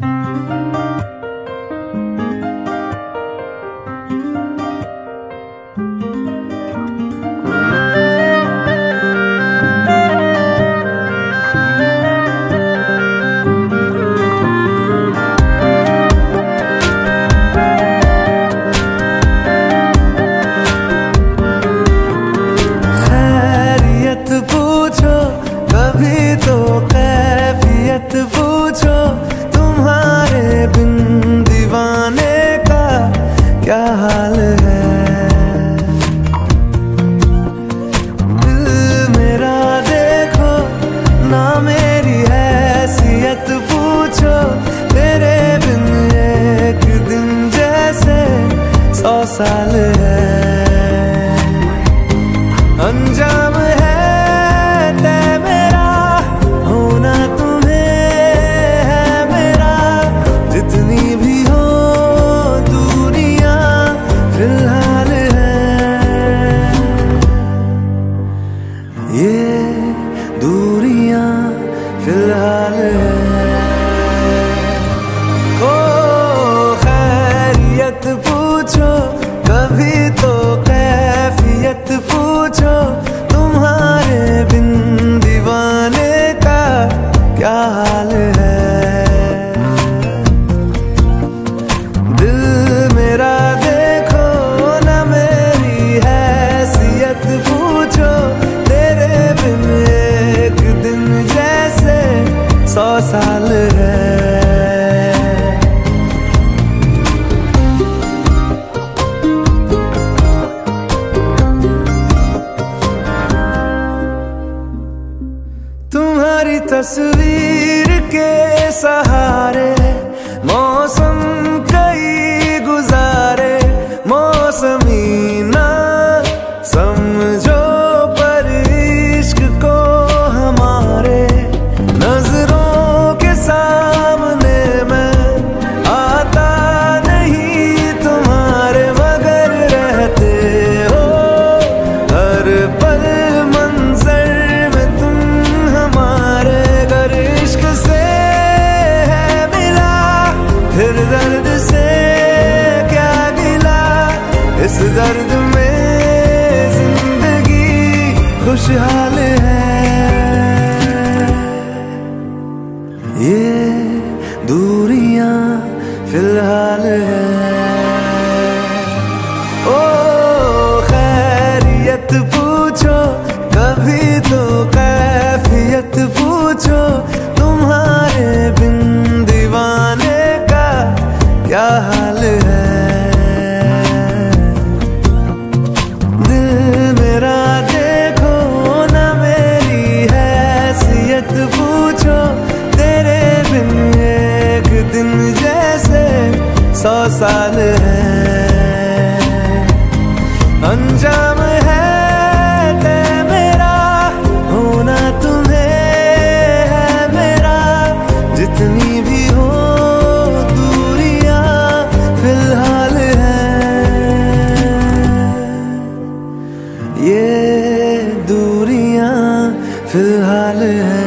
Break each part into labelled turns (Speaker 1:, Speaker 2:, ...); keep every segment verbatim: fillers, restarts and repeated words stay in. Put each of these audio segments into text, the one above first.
Speaker 1: पूछो तुम्हारे बिन दीवाने का क्या हाल है। दिल मेरा देखो ना मेरी हैसियत पूछो, तेरे बिन एक दिन जैसे सौ साल है। अंजाम है तय मेरा होना तुम्हें है मेरा, जितनी भी हो दूरियां फिलहाल है। ये दूरियां फिलहाल है। ओ खैरियत पूछो कभी तो कैफियत पूछो, तुम्हारे बिन दीवाने का क्या हाल है। दिल मेरा देखो ना मेरी हैसियत पूछो, तेरे बिन एक दिन जैसे सौ साल है। तुम्हारी तस्वीर के सहारे मौसम कई गुजारे, मौसमी ना समझो पर इश्क को हमारे, नजरों के सामने मैं आता नहीं तुम्हारे, मगर रहते हो हर पल मंजर में तुम हमारे। गर इश्क से है मिला फिर दर्द से क्या गिला, इस दर्द में जिंदगी खुशहाल है। ये दूरियां फिलहाल है। ओ खैरियत पूछो कभी तो कैफियत पूछो, तुम्हारे बिन दीवाने का क्या हाल है। दिल मेरा देखो ना मेरी हैसियत पूछो, तेरे बिन एक दिन जैसे सौ साल है। अंजाम है तय मेरा होना तुम्हें है मेरा, जितनी भी हो दूरियां फिलहाल है। ये दूरियां फिलहाल है।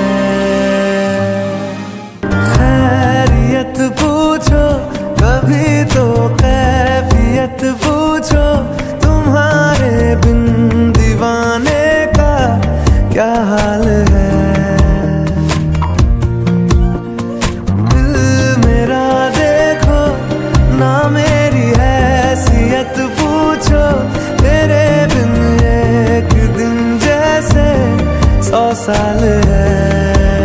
Speaker 1: खैरियत पूछो कभी तो कैफियत पूछो, तुम्हारे बिन दीवाने का क्या हाल है। दिल मेरा देखो ना मेरी हैसियत पूछो, तेरे बिन एक दिन जैसे सौ साल है।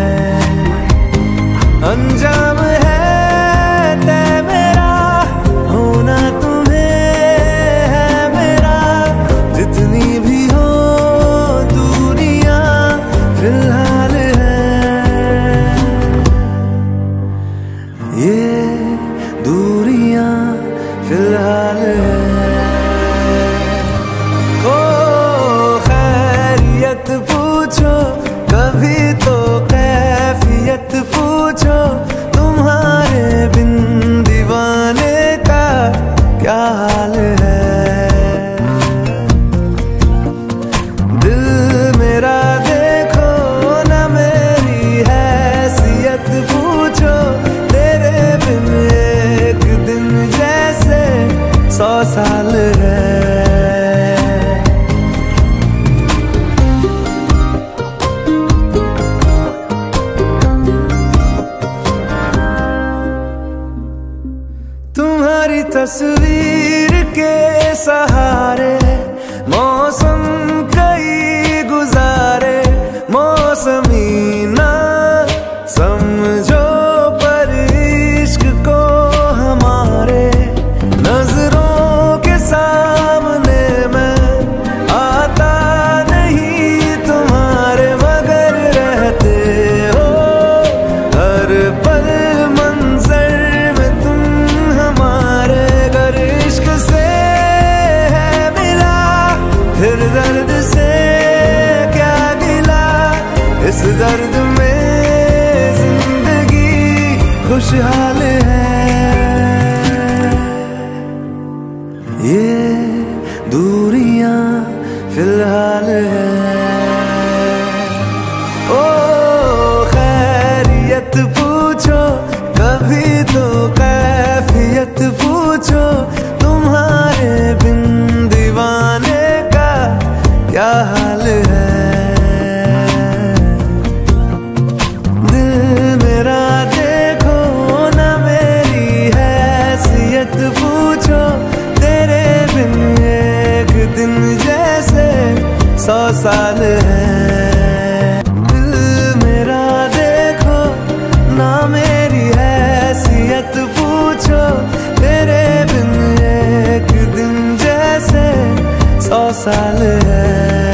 Speaker 1: अंजाम है तय मेरा होना तुम्हें है मेरा, जितनी भी हो दूरियां फिलहाल है। ये दूरियां फिलहाल है। ओ खैरियत पूछो कभी तो कैफियत पूछो, तुम तस्वीर के सहारे मौसम कई गुजारे, मौसमी ना समझो पर इश्क को हमारे। नजरों के सामने मैं आता नहीं तुम्हारे, मगर रहते हो हर पल मंजर में तुम हमारे। अगर इश्क से है मिला फिर दर्द से क्या गिला, इस दर्द में जिंदगी खुशहाल है। ये दूरियां फिलहाल है। ओ खैरियत पूछो कभी तो कैफियत पूछो, तुम्हारे बिन दीवाने का क्या हाल है। दिल मेरा देखो ना मेरी हैसियत पूछो, तेरे बिन एक दिन जैसे सौ साल है। दिल मेरा देखो ना मेरी हैसियत पूछो, तेरे बिन एक दिन जैसे सौ साल है।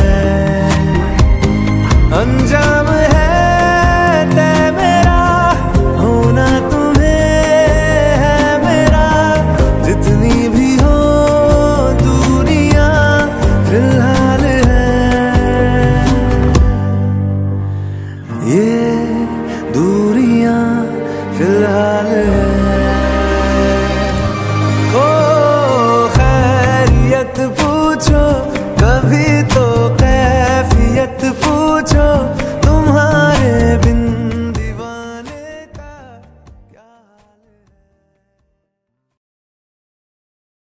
Speaker 1: अंजाम है तय मेरा, होना तुम्हें है मेरा। जितनी भी हो दूरियां फिलहाल है। ये दूरियां फिलहाल है। ओ खैरियत पूछो कभी तो कैफियत पूछो,